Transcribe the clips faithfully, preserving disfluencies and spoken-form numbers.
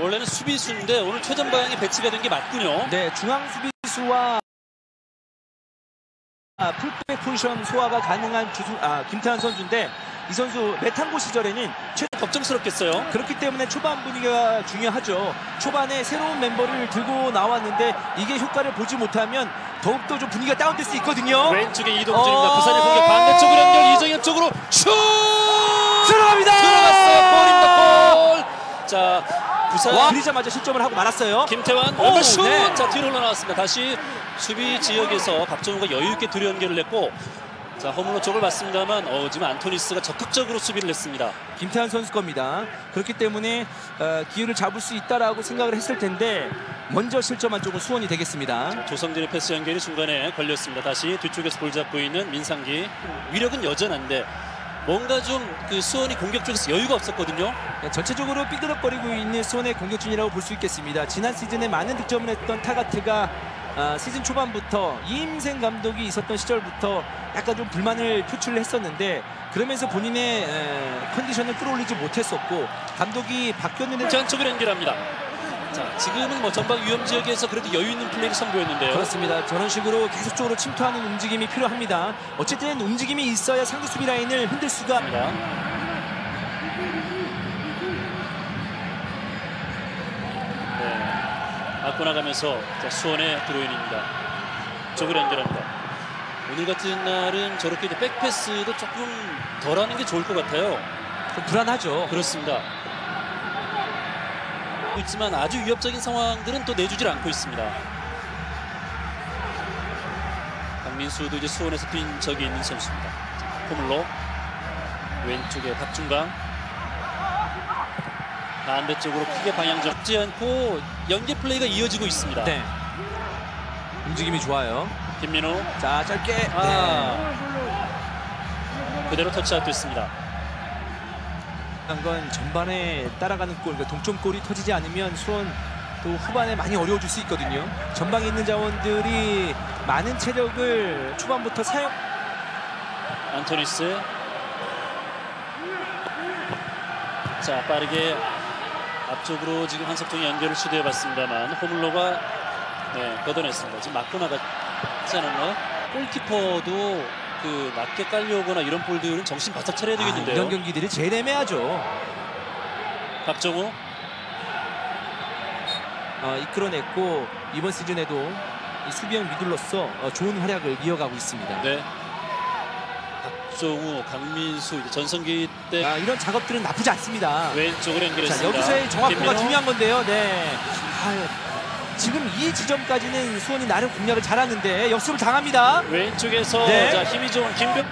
원래는 수비수인데 오늘 최전방에 배치가 된 게 맞군요. 네, 중앙 수비수와 아, 풀백 포지션 소화가 가능한 주수, 아, 김태환 선수인데 이 선수 메탄고 시절에는 최... 걱정스럽겠어요. 그렇기 때문에 초반 분위기가 중요하죠. 초반에 새로운 멤버를 들고 나왔는데 이게 효과를 보지 못하면 더욱더 좀 분위기가 다운될 수 있거든요. 왼쪽에 이동준입니다. 어... 부산의 공격 반대쪽으로 연결 이정엽 쪽으로 슛! 들어갑니다. 들어갔어요. 골입니다. 골. 자, 부산 들이자마자 실점을 하고 말았어요. 김태환 오, 슛! 네. 자, 뒤로 흘러나왔습니다. 다시 수비 지역에서 박정우가 여유 있게 뒤로 연결을 했고, 자, 허물로 쪽을 봤습니다만 어, 지금 안토니스가 적극적으로 수비를 했습니다. 김태환 선수 겁니다. 그렇기 때문에 어, 기회를 잡을 수 있다라고 생각을 했을 텐데 먼저 실점한 쪽은 수원이 되겠습니다. 자, 조성진의 패스 연결이 중간에 걸렸습니다. 다시 뒤쪽에서 볼 잡고 있는 민상기. 위력은 여전한데 뭔가 좀 그 수원이 공격 쪽에서 여유가 없었거든요. 네, 전체적으로 삐그덕거리고 있는 수원의 공격진이라고 볼 수 있겠습니다. 지난 시즌에 많은 득점을 했던 타가트가 아, 시즌 초반부터 이임생 감독이 있었던 시절부터 약간 좀 불만을 표출을 했었는데 그러면서 본인의 에, 컨디션을 끌어올리지 못했었고 감독이 바뀌었는데 전 쪽을 연결합니다. 자, 지금은 뭐 전방 위험 지역에서 그래도 여유 있는 플레이를 선보였는데요. 그렇습니다. 저런 식으로 계속적으로 침투하는 움직임이 필요합니다. 어쨌든 움직임이 있어야 상대 수비 라인을 흔들 수가 합니다. 맞고 나가면서 자, 수원의 드로인입니다. 쪽을 연결합니다. 오늘 같은 날은 저렇게 백패스도 조금 덜하는 게 좋을 것 같아요. 좀 불안하죠. 그렇습니다. 있지만 아주 위협적인 상황들은 또 내주질 않고 있습니다. 강민수도 이제 수원에서 뛴 적이 있는 선수입니다. 포물로 왼쪽에 박준강 반대쪽으로 크게 방향 잡지 않고 연계 플레이가 이어지고 있습니다. 네. 움직임이 좋아요. 김민우. 자, 짧게. 아. 네. 그대로 터치아웃 됐습니다. 건 전반에 따라가는 골, 그러니까 동점골이 터지지 않으면 수원 또 후반에 많이 어려워질 수 있거든요. 전방에 있는 자원들이 많은 체력을 초반부터 사용. 안토니스. 자, 빠르게 앞쪽으로 지금 한석종이 연결을 시도해봤습니다만 호물로가 네, 걷어냈습니다. 지금 맞고 나갔지 않았나요? 골키퍼도 그 낮게 깔려오거나 이런 볼들은 정신 바짝 차려야 되겠는데요. 아, 이런 경기들이 제일 애매하죠. 박정우 어, 이끌어냈고 이번 시즌에도 이 수비형 미들로서 어, 좋은 활약을 이어가고 있습니다. 네. 박정우, 강민수, 이제 전성기 때 아, 이런 작업들은 나쁘지 않습니다. 왼쪽으로 연결했습니다. 자, 여기서의 정확도가 김민호. 중요한 건데요. 네. 아, 지금 이 지점까지는 수원이 나름 공략을 잘하는데 역습을 당합니다. 왼쪽에서 네. 자, 힘이 좋은 김병.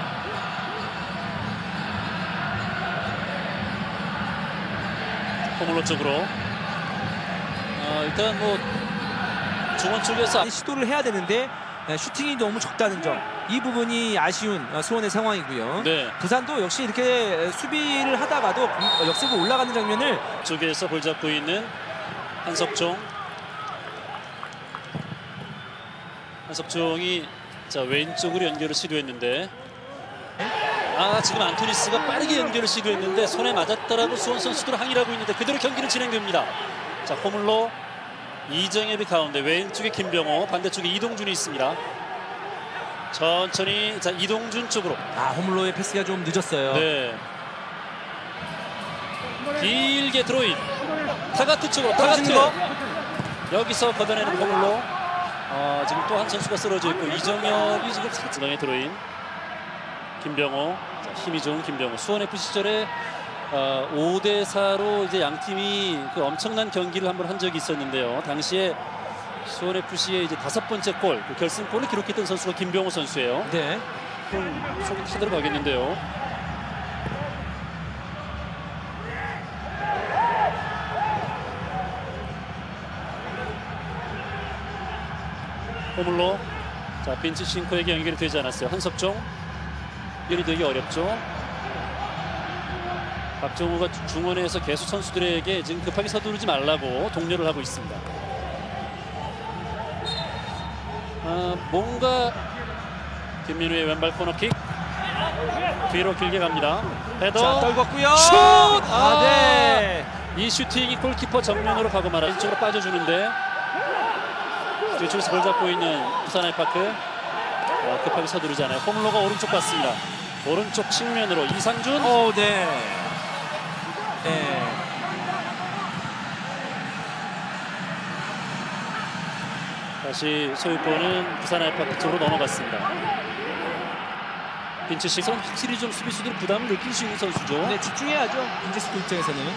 호물로 쪽으로. 어, 일단 뭐 중원 쪽에서 시도를 해야 되는데 슈팅이 너무 적다는 점, 이 부분이 아쉬운 수원의 상황이고요. 네. 부산도 역시 이렇게 수비를 하다가도 역습을 올라가는 장면을 쪽에서 볼 잡고 있는 한석종. 한석종이 자, 왼쪽으로 연결을 시도했는데 아, 지금 안토니스가 빠르게 연결을 시도했는데 손에 맞았다라고 수원 선수들 항의를 하고 있는데 그대로 경기는 진행됩니다. 자, 호물로 이정엽이 가운데, 왼쪽에 김병호, 반대쪽에 이동준이 있습니다. 천천히 자, 이동준 쪽으로. 아, 호물로의 패스가 좀 늦었어요. 네. 길게 드로인. 타가트 쪽으로. 타가트. 여기서 걷어내는 호물로. 어, 지금 또 한 선수가 쓰러져 있고 이정엽이 지금 사지방에 드로인. 김병호. 자, 힘이 좋은 김병호. 수원에프씨 시절에 어, 오 대 사로 이제 양 팀이 그 엄청난 경기를 한번 한 적이 있었는데요. 당시에 수원에프씨의 이제 다섯 번째 골, 그 결승골을 기록했던 선수가 김병호 선수예요. 네. 그럼 속이 타들어가겠는데요. 호물로. 자, 빈치 싱커에게 연결이 되지 않았어요. 한석종. 연이 되기 어렵죠. 박정우가 중원에서 계속 선수들에게 지금 급하게 서두르지 말라고 독려를 하고 있습니다. 아, 뭔가 김민우의 왼발 코너킥 뒤로 길게 갑니다. 헤더. 자, 떨궜고요. 슛! 아, 네. 이 슈팅이 골키퍼 정면으로 가고 말아 왼쪽으로 빠져주는데 뒤쪽에서 볼 잡고 있는 부산 아이파크 어, 급하게 서두르잖아요. 호물로가 오른쪽 갔습니다. 오른쪽 측면으로 이상준. 오, 네. 네. 다시 소유권은 부산 아이파크 쪽으로 넘어갔습니다. 빈츠식은 확실히 좀 수비수들이 부담을 느낄 수 있는 선수죠. 네, 집중해야죠. 빈체스코 입장에서는.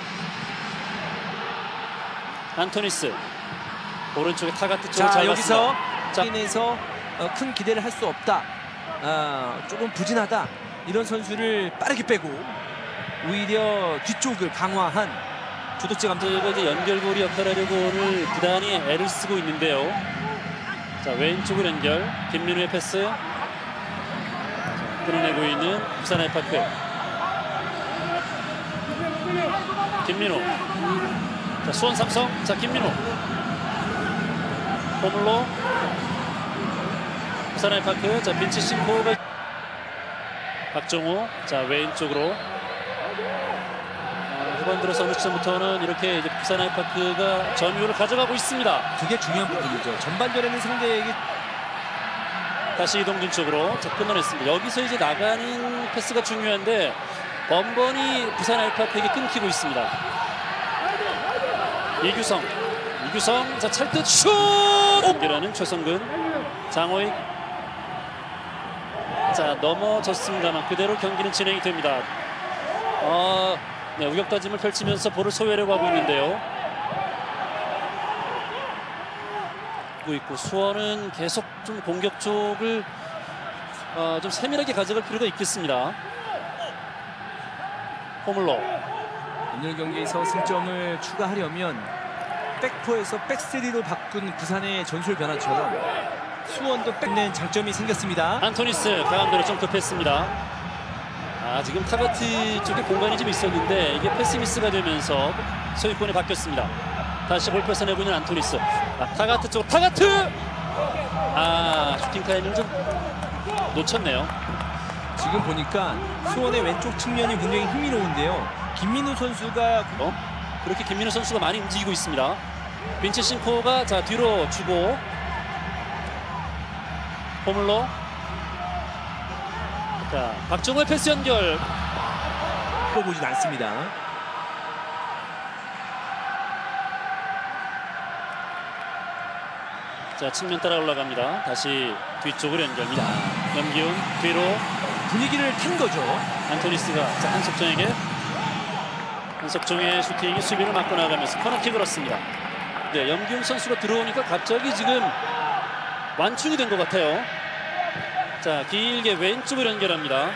안토니스 오른쪽에 타가트 쪽으로 자, 잘 여기서 갔습니다. 자, 인에서 어, 큰 기대를 할 수 없다. 아, 조금 부진하다. 이런 선수를 빠르게 빼고 오히려 뒤쪽을 강화한 조덕재 감독. 가 이제 연결고리 역할을 하려고 오늘 부단히 애를 쓰고 있는데요. 자, 왼쪽으로 연결. 김민우의 패스. 자, 끊어내고 있는 부산 아이파크. 김민우. 자, 수원 삼성. 자, 김민우. 호물로. 부산 아이파크. 자, 빈치 싱코가. 박정호. 자, 왼쪽으로. 후반 들어서 어느 시점부터는 이렇게 이제 부산 아이파크가 점유율을 가져가고 있습니다. 그게 중요한 부분이죠. 전반전에는 상대에게 다시 이동준 쪽으로 자, 끊어냈습니다. 여기서 이제 나가는 패스가 중요한데 번번이 부산 아이파크에게 끊기고 있습니다. 이규성, 이규성, 자 찰듯 슛! 연결하는 최성근, 장호익. 자 넘어졌습니다만 그대로 경기는 진행이 됩니다. 어, 네, 우격다짐을 펼치면서 볼을 소유하려고 하고 있는데요. 있고 수원은 계속 좀 공격 쪽을 어, 좀 세밀하게 가져갈 필요가 있겠습니다. 호물로. 오늘 경기에서 승점을 추가하려면 백포에서 백쓰리로 바꾼 부산의 전술 변화처럼 수원도 뺏는 장점이 생겼습니다. 안토니스 가운데로 좀 급했습니다. 아, 지금 타가트 쪽에 공간이 좀 있었는데 이게 패스 미스가 되면서 소유권이 바뀌었습니다. 다시 볼 뺏어내고 있는 안토니스. 아, 타가트 쪽 타가트! 아, 슈팅 타임을 좀 놓쳤네요. 지금 보니까 수원의 왼쪽 측면이 굉장히 흥미로운데요. 김민우 선수가 어? 그렇게 김민우 선수가 많이 움직이고 있습니다. 빈체싱코가 자 뒤로 주고 호물로. 자, 박정호의 패스 연결. 보진 않습니다. 자, 측면 따라 올라갑니다. 다시 뒤쪽으로 연결입니다. 염기훈 뒤로 분위기를 탄 거죠. 안토니스가 자, 한석정에게 한석정의 슈팅이 수비를 맞고 나가면서 코너킥을 얻습니다. 네, 염기훈 선수가 들어오니까 갑자기 지금 완충이 된 것 같아요. 자, 길게 왼쪽으로 연결합니다.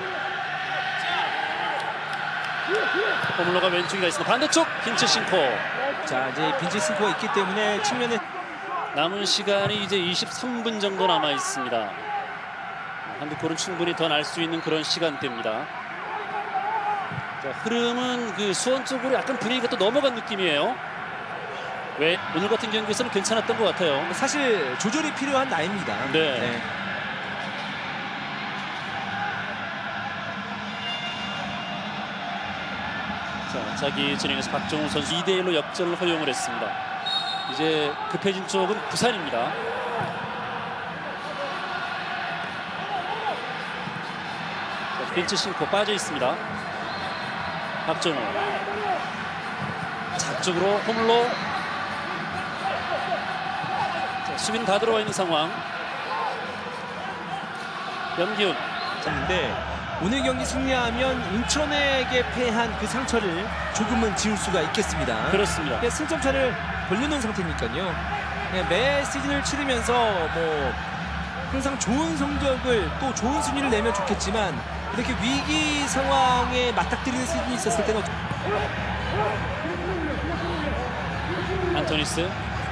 호물로가 왼쪽에 가 있습니다. 반대쪽 빈체싱코. 자, 이제 빈체싱코가 있기 때문에 측면에 남은 시간이 이제 이십삼 분 정도 남아 있습니다. 한두 골은 충분히 더 날 수 있는 그런 시간대입니다. 자, 흐름은 그 수원 쪽으로 약간 분위기가 또 넘어간 느낌이에요. 왜 오늘 같은 경기에서는 괜찮았던 것 같아요. 사실 조절이 필요한 나이입니다. 네. 네. 자, 자기 진행에서 박정우 선수 이 대 일로 역전을 허용을 했습니다. 이제 급해진 쪽은 부산입니다. 자, 빈츠 싱코 빠져 있습니다. 박정우. 작쪽으로 호물로. 자, 수비는 다 들어와 있는 상황. 염기훈. 근데 오늘 경기 승리하면 인천에게 패한 그 상처를 조금은 지울 수가 있겠습니다. 그렇습니다. 네, 승점차를 벌려놓은 상태니까요. 네, 매 시즌을 치르면서 뭐 항상 좋은 성적을 또 좋은 순위를 내면 좋겠지만 이렇게 위기 상황에 맞닥뜨리는 시즌이 있었을 때는 안토니스.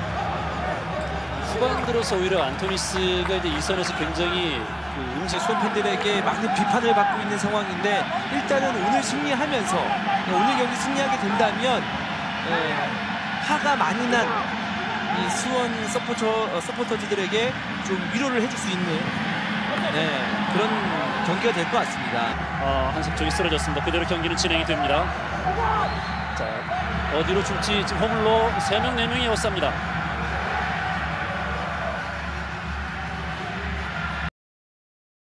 후반 들어서 오히려 안토니스가 이제 이 선에서 굉장히 그 음식 수원 팬들에게 많은 비판을 받고 있는 상황인데 일단은 오늘 승리하면서 네, 오늘 경기 승리하게 된다면 네, 화가 많이 난 이 수원 서포터, 어, 서포터즈들에게 좀 위로를 해줄 수 있는 네, 그런 경기가 될 것 같습니다. 어, 한석정이 쓰러졌습니다. 그대로 경기는 진행이 됩니다. 어디로 줄지 지금 허물로 세 명 네 명이 에워쌉니다.